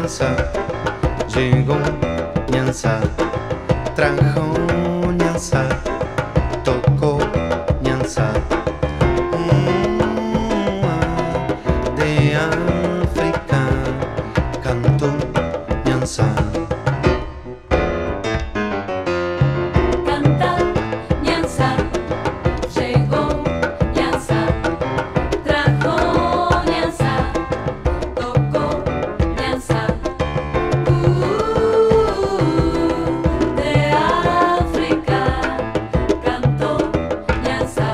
Nyanza, llegó Nyanza, trajo Nyanza, tocó Nyanza. De África cantó Nyanza. Canta Nyanza, llegó Nyanza, trajo Nyanza, tocó Nyanza. De África cantó Nyanza.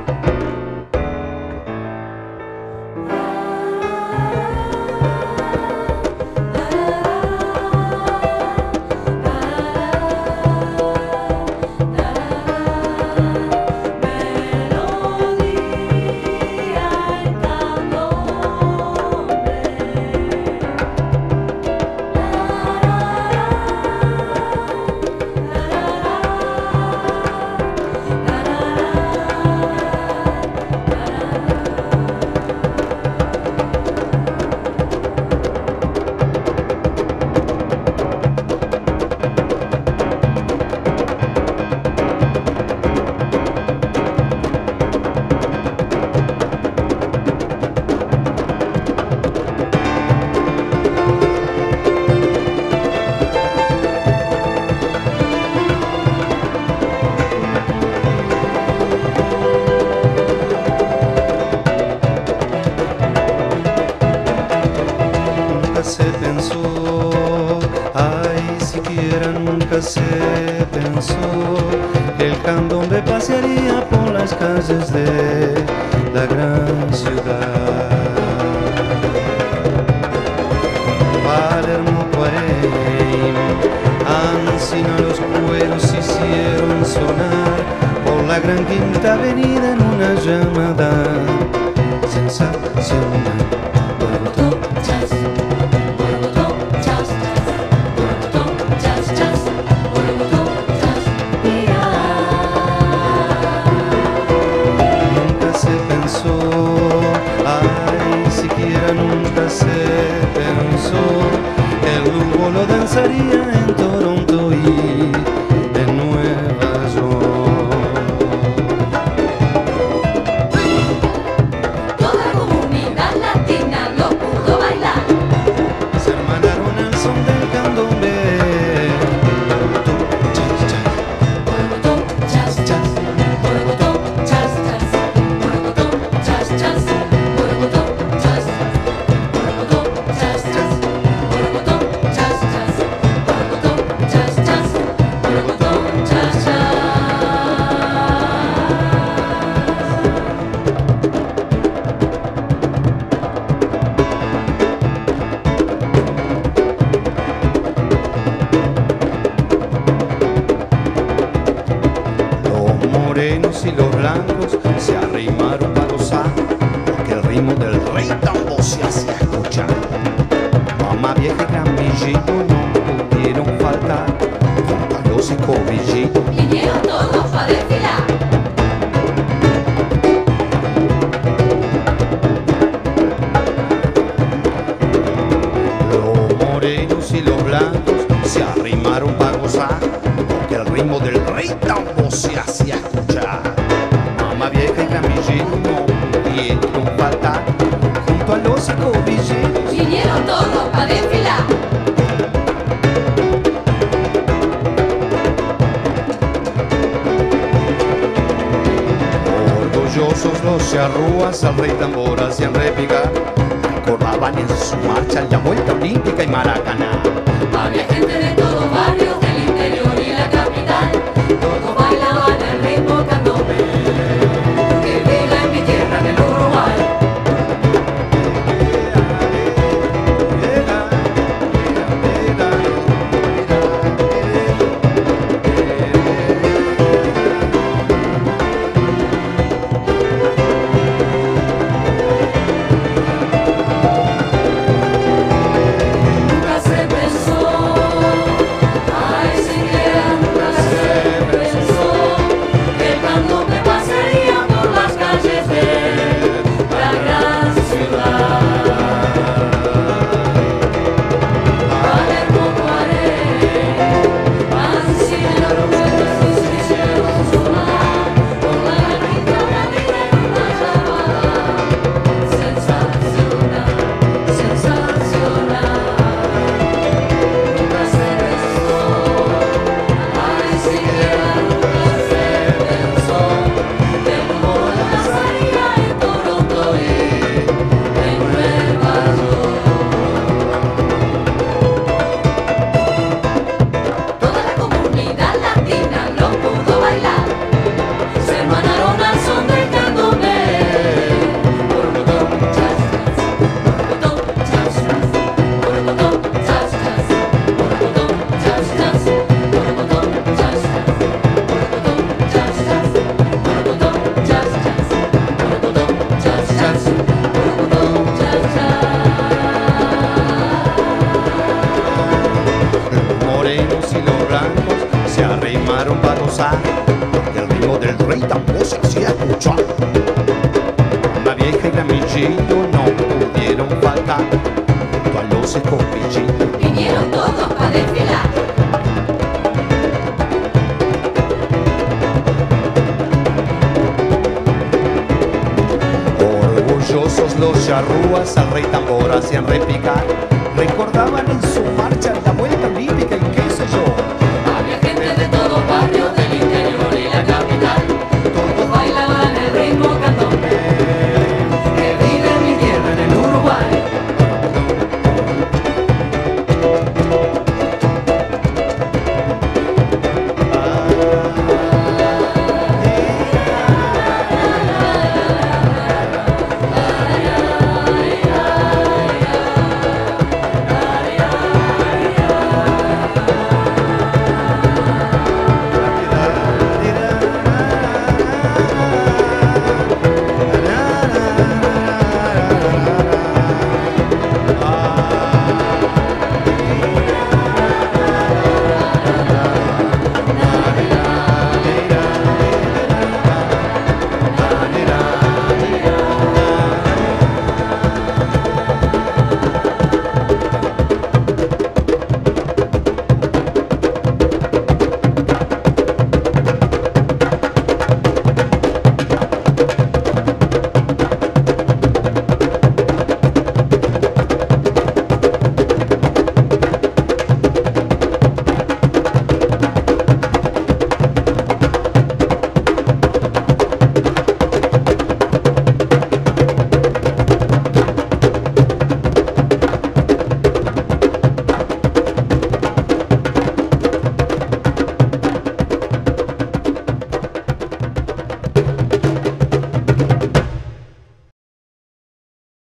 Nunca se pensó, ay, siquiera nunca se pensó que el candombe pasearía por las calles de la gran ciudad. Palermo, Cuarem, Ancina, los cueros hicieron sonar por la gran quinta avenida en una llamada sensacional. Nunca se pensó, ay, siquiera nunca se pensó que el Lugo lo danzaría en Toronto y en Nueva York. Toda comunidad latina lo pudo bailar. Se hermanaron al son del candombe. Los morenos y los blancos se arrimaron para gozar, porque el ritmo del rey tambo se hacía escuchar. Mamá vieja y gran villito no pudieron faltar, junto a los escobillitos Vinieron todos para desfilar. Los morenos y los blancos se arrimaron para gozar, porque el ritmo del rey tambo se hacía escuchar. Mamá vieja y camillero no pudieron faltar, junto a los escobillitos Vinieron todos para desfilar. orgullosos los charrúas al rey tambor hacían réplica, recordaban en su marcha la vuelta olímpica y Maracaná. Había gente de todos barrios del interior y la capital. Todos bailaban el ritmo candombe. Que viva en mi tierra, en el Uruguay. Nunca se pensó luces con pichito. Vinieron todos para desfilar. Orgullosos los charrúas al rey tambor hacían repicar, recordaban en su